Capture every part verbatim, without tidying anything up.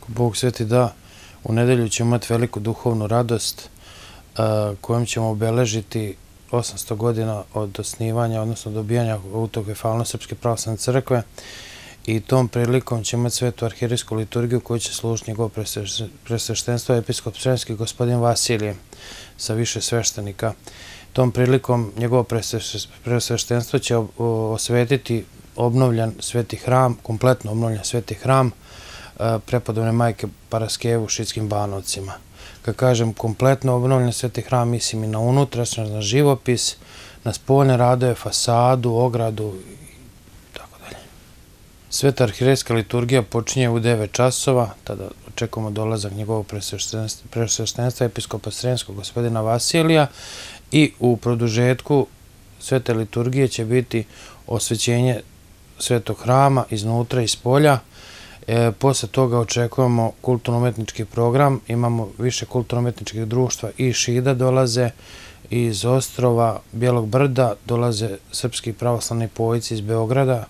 Bog sveti da, u nedelju ćemo imati veliku duhovnu radost kojom ćemo obeležiti osamsto godina od osnivanja, odnosno dobijanja autokefalne Srpske pravoslavne crkve i tom prilikom ćemo imati svetu arhijerejsku liturgiju koju će služiti njegovo presveštenstvo episkop Sremski gospodin Vasilije sa više sveštenika. Tom prilikom njegovo presveštenstvo će osvetiti obnovljen sveti hram, kompletno obnovljen sveti hram prepodobne majke Paraskevu u Šidskim Banovcima. Kad kažem kompletno obnovljen sveti hram, mislim i na unutrašnjost, na živopis, na spoljne radove, fasadu, ogradu i tako dalje. Sveta arhijerejska liturgija počinje u devet časova, tada očekujemo dolazak njegovog presveštenstva episkopa Sremskog gospodina Vasilija i u produžetku svete liturgije će biti osvećenje svetog hrama iznutra i spolja. Posle toga očekujemo kulturno-umetnički program, imamo više kulturno-umetničkih društva i Šida dolaze, iz Ostrova, Bijelog Brda dolaze srpski pravoslavni pojici iz Beograda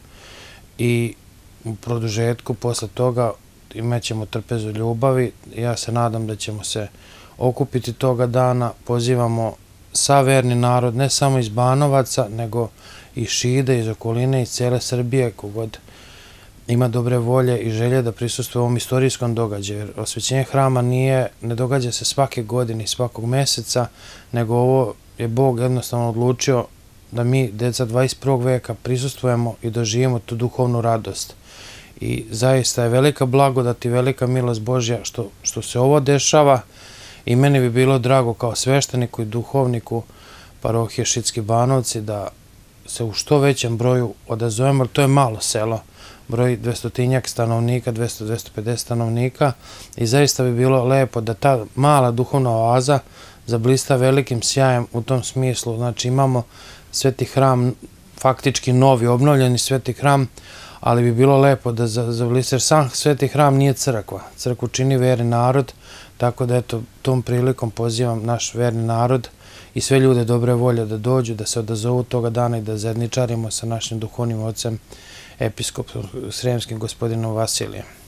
i u produžetku posle toga imat ćemo trpezu ljubavi. Ja se nadam da ćemo se okupiti toga dana, pozivamo sav verni narod, ne samo iz Banovaca, nego i Šida, iz okoline, iz cele Srbije, kogod ima dobre volje i želje da prisustvuje ovom istorijskom događaju, jer osvećenje hrama nije, ne događa se svake godine i svakog meseca, nego ovo je Bog jednostavno odlučio da mi, deca dvadeset prvog veka, prisustvujemo i doživimo tu duhovnu radost. I zaista je velika blagodat i velika milost Božja što, što se ovo dešava i meni bi bilo drago kao svešteniku i duhovniku parohije Šidski Banovci da se u što većem broju odazovemo, jer to je malo selo, broj dvestotinjak stanovnika, dvesta do dvesta pedeset stanovnika i zaista bi bilo lepo da ta mala duhovna oaza zablista velikim sjajem u tom smislu. Znači imamo sveti hram, faktički novi, obnovljeni sveti hram, ali bi bilo lepo da zablista, jer sam sveti hram nije crkva. Crkvu čini verni narod, tako da eto, tom prilikom pozivam naš verni narod i sve ljude dobre volje da dođu, da se odazovu toga dana i da zajedničarimo sa našim duhovnim ocem episkopom Sremskim gospodinom Vasilijem.